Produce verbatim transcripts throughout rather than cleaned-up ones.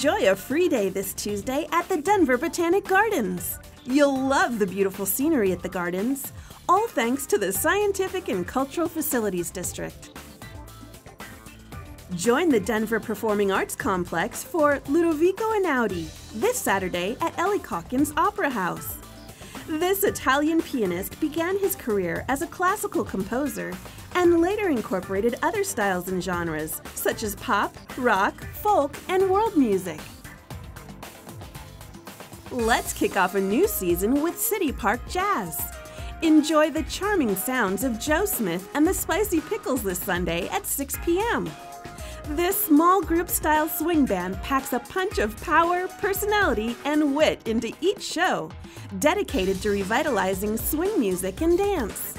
Enjoy a free day this Tuesday at the Denver Botanic Gardens. You'll love the beautiful scenery at the gardens, all thanks to the Scientific and Cultural Facilities District. Join the Denver Performing Arts Complex for Ludovico Einaudi this Saturday at Ellie Caulkins Opera House. This Italian pianist began his career as a classical composer and later incorporated other styles and genres such as pop, rock, folk, and world music. Let's kick off a new season with City Park Jazz. Enjoy the charming sounds of Joe Smith and the Spicy Pickles this Sunday at six p m This small group-style swing band packs a punch of power, personality, and wit into each show, dedicated to revitalizing swing music and dance.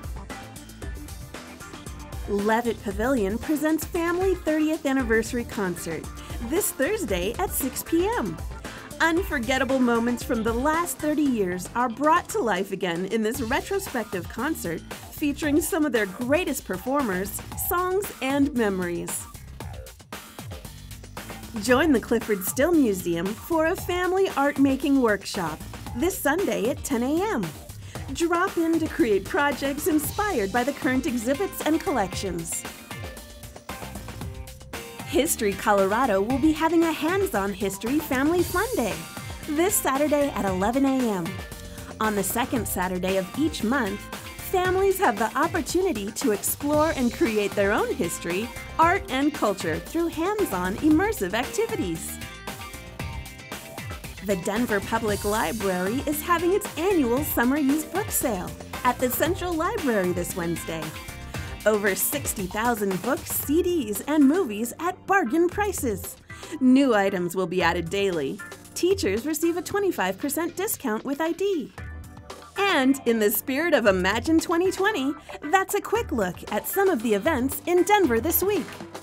Levitt Pavilion presents Family thirtieth Anniversary Concert this Thursday at six p m Unforgettable moments from the last thirty years are brought to life again in this retrospective concert featuring some of their greatest performers, songs, and memories. Join the Clifford Still Museum for a family art-making workshop this Sunday at ten a m Drop in to create projects inspired by the current exhibits and collections. History Colorado will be having a hands-on history family fun day this Saturday at eleven a m On the second Saturday of each month, families have the opportunity to explore and create their own history, art, and culture through hands-on immersive activities. The Denver Public Library is having its annual summer used book sale at the Central Library this Wednesday. Over sixty thousand books, C Ds, and movies at bargain prices. New items will be added daily. Teachers receive a twenty-five percent discount with I D. And in the spirit of Imagine twenty twenty, that's a quick look at some of the events in Denver this week.